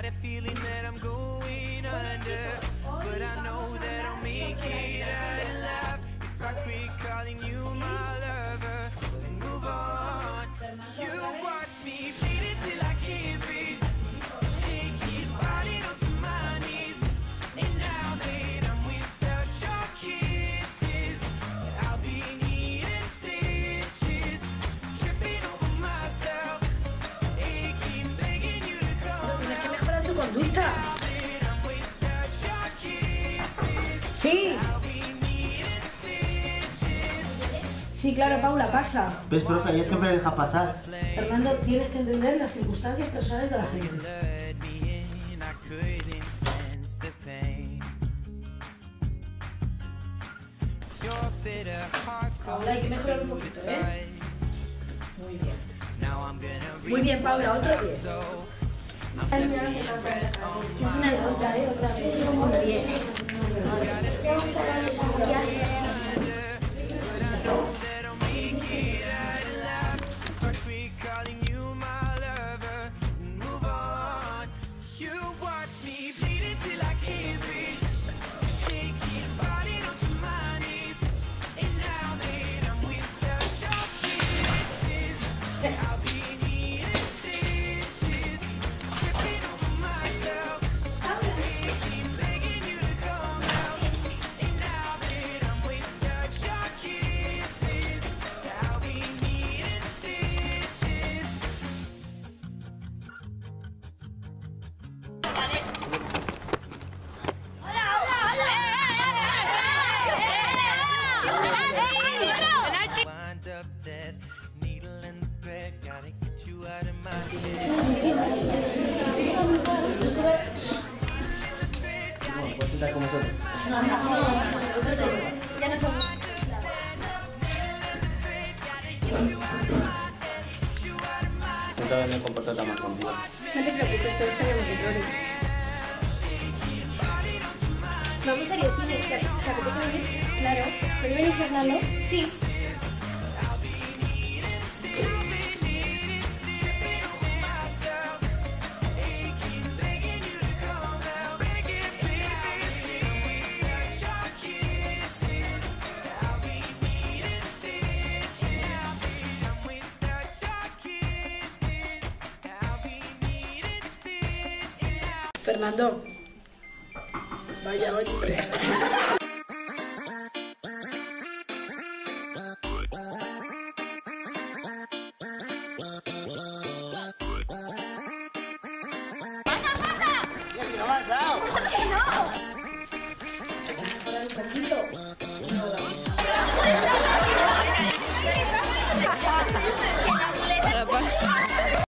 got a feeling that I'm going under, but I know that I'll make it out alive if I quit calling you my lover and move on. You watch me bleeding till I can't breathe, shaking, falling onto my knees, and now that I'm without your kisses, I'll be needing stitches, tripping over myself, aching, begging you to come. Tienes que mejorar tu conducta. Sí. Sí, claro, Paula, pasa. ¿Ves, profe? Ella siempre le deja pasar. Fernando, tienes que entender las circunstancias personales de la gente. Paula, hay que mejorar un poquito, ¿eh? Muy bien. Muy bien, Paula, otro día. Ya no somos. Nunca me he comportado tan mal contigo. No te preocupes, todos tenemos errores. Vamos a ir al cine, ¿te apetece venir? Claro. ¿Puede venir Fernando? Sí. Fernando. Vaya, hombre.